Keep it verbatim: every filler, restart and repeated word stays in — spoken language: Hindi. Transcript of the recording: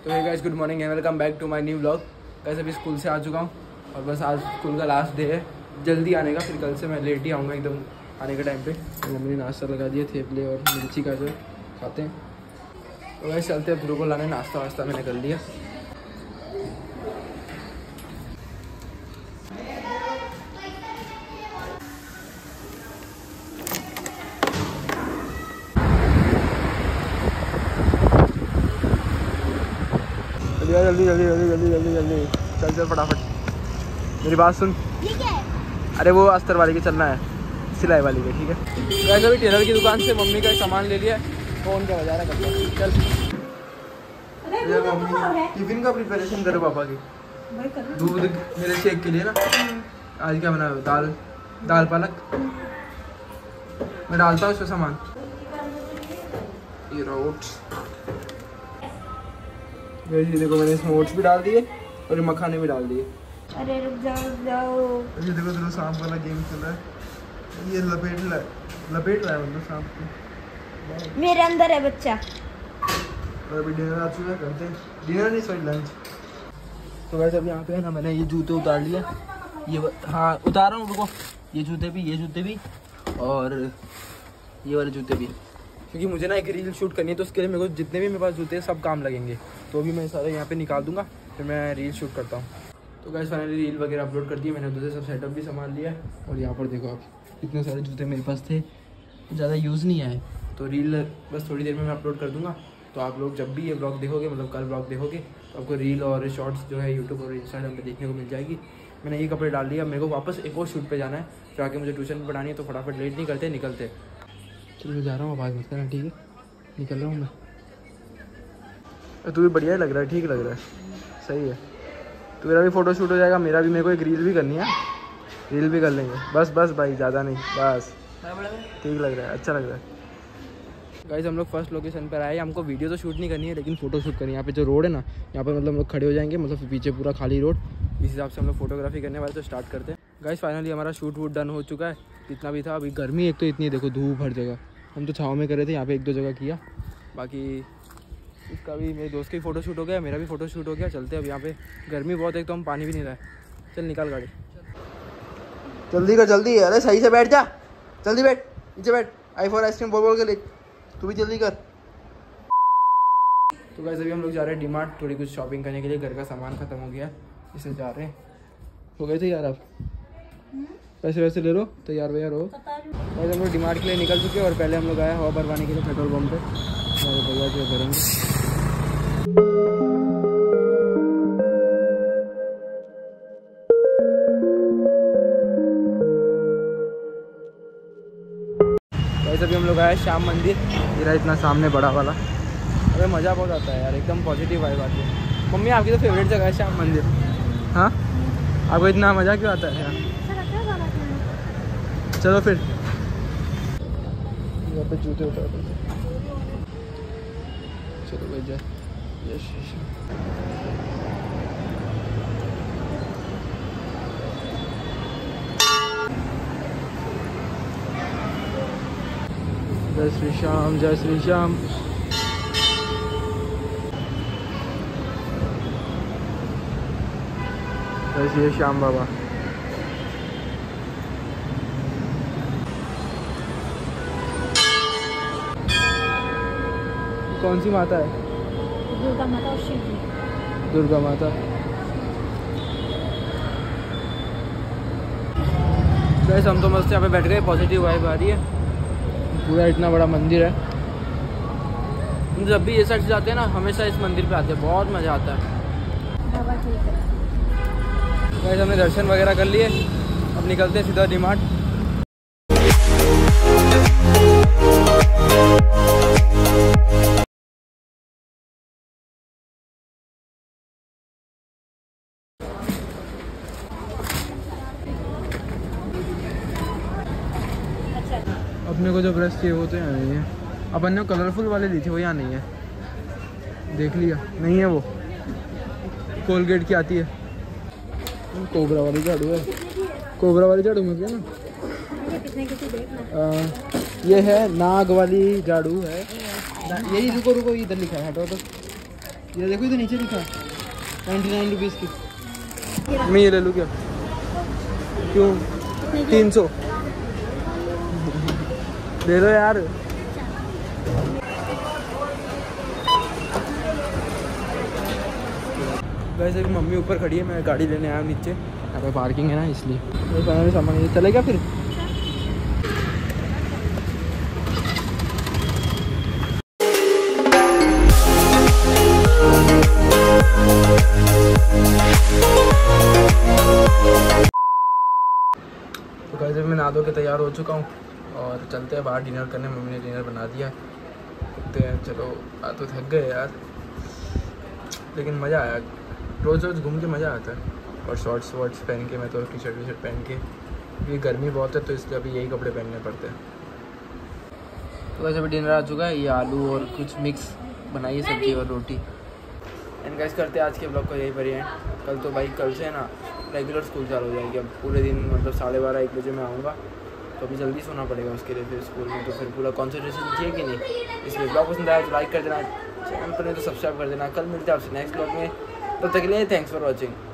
तो hey guys, good morning and welcome back to my new vlog. Guys अभी स्कूल से आ चुका हूँ और बस आज स्कूल का लास्ट डे है, जल्दी आने का, फिर कल से मैं लेट ही आऊँगा एकदम आने के टाइम पे। तो मम्मी ने नाश्ता लगा दिया, थेपले और मिर्ची का जो खाते हैं। तो गाइस चलते हैं, ध्रुव को लाने, नाश्ता वास्ता मैंने कर लिया। जल्दी जल्दी जल्दी जल्दी जल्दी जल्दी चल चल फटाफट। मेरी बात सुन, ये क्या है? अरे वो अस्तर वाली के चलना है, सिलाई वाली के, ठीक है। वैसे भी टेलर की दुकान से मम्मी का सामान ले लिया, फोन का बजा रहा करता है। चल मम्मी टिफिन का प्रिपरेशन करो पापा की। दूध मेरे शेक के लिए ना, आज क्या बना, दाल दाल पालक। मैं डालता हूँ इसमें सामान, ये ओट्स, ये देखो मैंने इसमें ओट्स भी डाल दिए और ये मखाने भी डाल दिए। अरे रुक जाओ रुक जाओ। ये देखो देखो सांप वाला गेम चल रहा है, ये लपेट रहा है लपेट रहा है मतलब सांप को। मेरे अंदर है बच्चा। और अभी डिनर आ चुका है, करते हैं डिनर नहीं सॉरी लंच। तो वैसे अब यहाँ पे है ना, मैंने ये जूते उतार लिया, ये हाँ उतार रहा हूँ, रुको। ये जूते भी, ये जूते भी और ये वाले जूते भी, क्योंकि मुझे ना एक रील शूट करनी है, तो उसके लिए मेरे को जितने भी मेरे पास जूते हैं सब काम लगेंगे। तो अभी मैं सारे यहाँ पे निकाल दूंगा, फिर मैं रील शूट करता हूँ। तो गाइस फाइनली रील वगैरह अपलोड कर दिया मैंने, उधर से सब सेटअप भी संभाल लिया है। और यहाँ पर देखो आप, इतने सारे जूते मेरे पास थे, ज़्यादा यूज़ नहीं आए, तो रील बस थोड़ी देर में मैं अपलोड कर दूँगा। तो आप लोग जब भी ये ब्लॉग देखोगे, मतलब कल ब्लॉग देखोगे, तो आपको रील और शॉर्ट्स जो है यूट्यूब और इंस्टाग्राम पर देखने को मिल जाएगी। मैंने ये कपड़े डाल लिया, मेरे को वापस एक और शूट पर जाना है, फिर आके मुझे ट्यूशन पढ़ानी है, तो फटाफट लेट नहीं करते, निकलते। चलो मैं जा रहा हूँ, आवाज़ मत करना, ठीक है, निकल रहा हूँ मैं। तू भी बढ़िया लग रहा है, ठीक लग रहा है, सही है। तो मेरा भी फ़ोटो शूट हो जाएगा, मेरा भी, मेरे को एक रील भी करनी है, रील भी कर लेंगे। बस बस भाई, ज़्यादा नहीं, बस ठीक लग रहा है, अच्छा लग रहा है। गाइस हम लोग फर्स्ट लोकेशन पर आए, हमको वीडियो तो शूट नहीं करनी है लेकिन फ़ोटो शूट करनी है। यहाँ पे जो रोड है ना, यहाँ पर मतलब हम लोग खड़े हो जाएंगे, मतलब पीछे पूरा खाली रोड, इस हिसाब से हम लोग फोटोग्राफी करने वाले। तो स्टार्ट करते हैं। गाइस फाइनली हमारा शूट वूट डन हो चुका है, जितना भी था। अभी गर्मी एक तो इतनी, देखो धूप हर जगह, हम तो छाँव में कर रहे थे, यहाँ पे एक दो जगह किया। बाकी इसका भी, मेरे दोस्त का भी फ़ोटो शूट हो गया, मेरा भी फ़ोटो शूट हो गया। चलते अब, यहाँ पे गर्मी बहुत है, एक तो हम पानी भी नहीं रहा है। चल निकाल गाड़ी, जल्दी कर जल्दी। अरे सही से बैठ जा, जल्दी बैठ, नीचे बैठ। आई फोर आइसक्रीम बोल बोल के ले, तू भी जल्दी कर। तो गाइस अभी हम लोग जा रहे हैं डी-मार्ट, थोड़ी कुछ शॉपिंग करने के लिए। घर का सामान ख़त्म हो गया, इसलिए जा रहे हैं। हो गए थे यार, आप पैसे वैसे ले लो, तैयार वैयार हो। गाइस हम लोग डी-मार्ट के लिए निकल चुके हैं और पहले हम लोग आए हवा भरवाने के लिए पेट्रोल पंप पे। हमारे भैया जो भरेंगे। गाइस अभी हम लोग आए श्याम मंदिर, मेरा इतना सामने बड़ा वाला। अरे मज़ा बहुत आता है यार, एकदम पॉजिटिव वाइब आती है। मम्मी आपकी तो फेवरेट जगह है श्याम मंदिर, हाँ? आपको इतना मज़ा क्यों आता है यार? चलो फिर यहाँ पे जूते उतार दो। चलो भाई जा, यस यस। जय श्री श्याम, जय श्री श्याम। जय श्री श्याम बाबा। कौन सी माता है? दुर्गा माता और शिव जी। दुर्गा माता। गाइस हम तो मस्त यहाँ पे बैठ गए, पॉजिटिव वाइब आ रही है, पूरा इतना बड़ा मंदिर है। हम जब भी ये साइड से जाते हैं ना, हमेशा इस मंदिर पे आते हैं, बहुत मज़ा आता है। गाइस हमने दर्शन वगैरह कर लिए, अब निकलते हैं सीधा डी-मार्ट। अपने को जो ब्रश चाहिए वो तो यहाँ नहीं है। अपन ने कलरफुल वाले ली थी, वो यहाँ नहीं है, देख लिया, नहीं है वो। कोलगेट की आती है, कोबरा वाली झाड़ू है, कोबरा वाली झाड़ू में क्या ना, आ, ये है नाग वाली झाड़ू है। यही रुको रुको, इधर लिखा है, हटो तो ये देखो इधर नीचे लिखा है नाइन्टी नाइन रुपीज़ की। मैं ये ले लूँ क्या? क्यों? तीन सौ दे दो यार। वैसे भी मम्मी ऊपर खड़ी है, मैं गाड़ी लेने आया हूँ नीचे, यहाँ पे पार्किंग है ना इसलिए। ये फाइनली सामान ये चलेगा फिर। तो कैसे मैं नहा धो के तैयार हो चुका हूँ और चलते हैं बाहर डिनर करने। मम्मी ने डिनर बना दिया, देखते हैं। चलो आ तो थक गए यार, लेकिन मज़ा आया। रोज़ रोज़ घूम के मज़ा आता है। और शॉर्ट्स वॉर्ट्स पहन के, मैं तो टी शर्ट वी शर्ट पहन के, क्योंकि गर्मी बहुत है तो इसलिए अभी यही कपड़े पहनने पड़ते हैं। तो वैसे भी डिनर आ चुका है। ये आलू और कुछ मिक्स बनाई है, सब्जी और रोटी। एंड गाइस करते हैं आज के ब्लॉग को यही पर एंड। कल तो भाई कल से ना रेगुलर स्कूल चालू हो जाएगी। अब पूरे दिन मतलब साढ़े बारह एक बजे मैं आऊँगा, तो अभी जल्दी सोना पड़ेगा उसके लिए फिर स्कूल में। तो फिर पूरा कॉन्सेंट्रेशन चाहिए कि नहीं, इसलिए ब्लॉग पसंद आया तो लाइक कर देना, चैनल पर नहीं तो सब्सक्राइब कर देना। कल मिलते हैं आपसे नेक्स्ट ब्लॉग में, तब तक के लिए थैंक्स फॉर वॉचिंग।